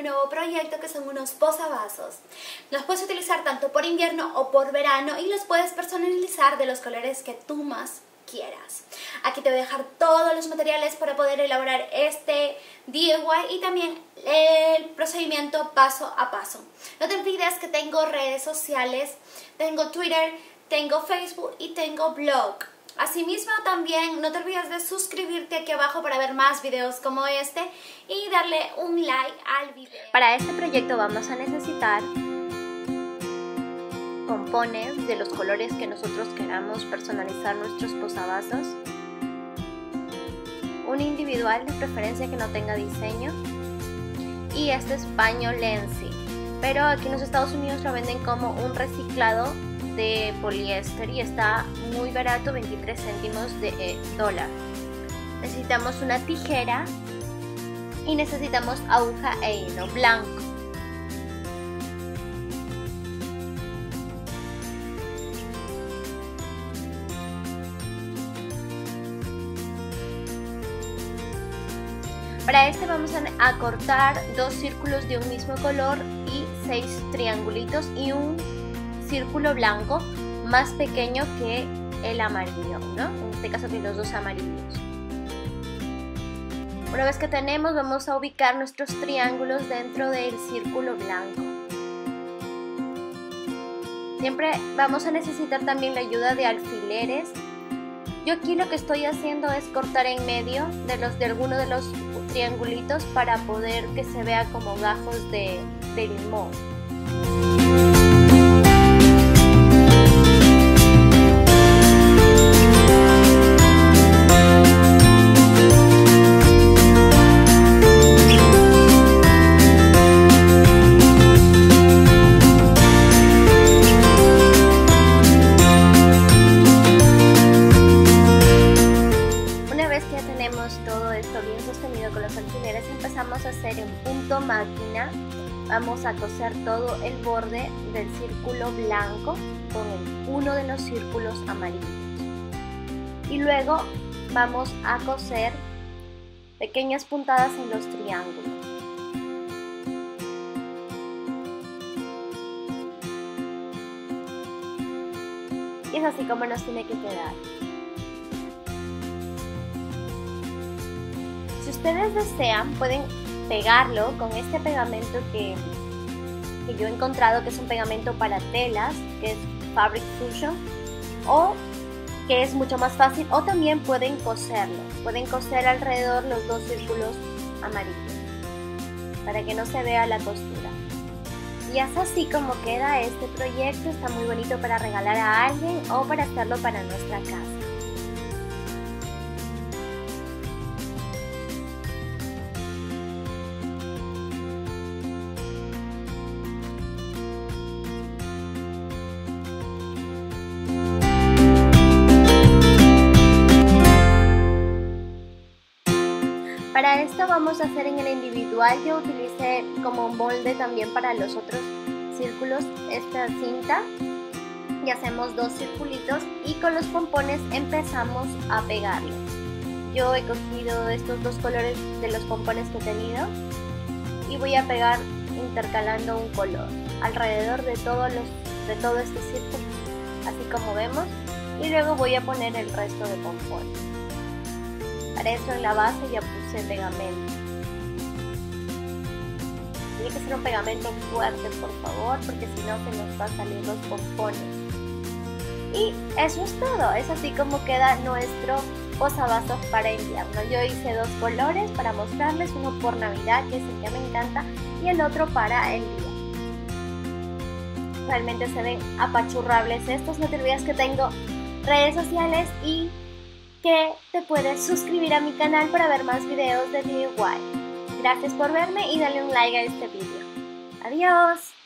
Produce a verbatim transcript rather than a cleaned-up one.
un nuevo proyecto que son unos posavasos. Los puedes utilizar tanto por invierno o por verano y los puedes personalizar de los colores que tú más quieras. Aquí te voy a dejar todos los materiales para poder elaborar este D I Y y también el procedimiento paso a paso. No te olvides que tengo redes sociales, tengo Twitter, tengo Facebook y tengo blog. Asimismo también no te olvides de suscribirte aquí abajo para ver más videos como este y darle un like al video. Para este proyecto vamos a necesitar pompones de los colores que nosotros queramos personalizar nuestros posavasos, un individual de preferencia que no tenga diseño y este es paño Lenzi, pero aquí en los Estados Unidos lo venden como un reciclado de poliéster y está muy barato, veintitrés céntimos de eh, dólar. Necesitamos una tijera y necesitamos aguja e hilo blanco. Para este vamos a, a cortar dos círculos de un mismo color y seis triangulitos y un círculo blanco más pequeño que el amarillo, ¿no? En este caso que los dos amarillos. Una vez que tenemos, vamos a ubicar nuestros triángulos dentro del círculo blanco. Siempre vamos a necesitar también la ayuda de alfileres. Yo aquí lo que estoy haciendo es cortar en medio de, los, de alguno de los triangulitos para poder que se vea como gajos de, de limón. Todo esto bien sostenido con los alfileres, empezamos a hacer en punto máquina. Vamos a coser todo el borde del círculo blanco con el, uno de los círculos amarillos y luego vamos a coser pequeñas puntadas en los triángulos. Y es así como nos tiene que quedar. Si ustedes desean, pueden pegarlo con este pegamento que, que yo he encontrado, que es un pegamento para telas, que es Fabric Fusion, o que es mucho más fácil, o también pueden coserlo. Pueden coser alrededor los dos círculos amarillos, para que no se vea la costura. Y es así como queda este proyecto. Está muy bonito para regalar a alguien o para hacerlo para nuestra casa. Para esto vamos a hacer en el individual. Yo utilicé como molde también para los otros círculos esta cinta y hacemos dos circulitos y con los pompones empezamos a pegarlo. Yo he cogido estos dos colores de los pompones que he tenido y voy a pegar intercalando un color alrededor de, todos los, de todo este círculo, así como vemos, y luego voy a poner el resto de pompones. Para eso en la base ya puse pegamento. Tiene que ser un pegamento fuerte, por favor, porque si no se nos va a salir los pompones. Y eso es todo. Es así como queda nuestro posavasos para invierno. Yo hice dos colores para mostrarles, uno por Navidad, que es el que me encanta, y el otro para el día. Realmente se ven apachurrables estos. No te olvides que tengo redes sociales y que te puedes suscribir a mi canal para ver más videos de D I Y. Gracias por verme y dale un like a este video. Adiós.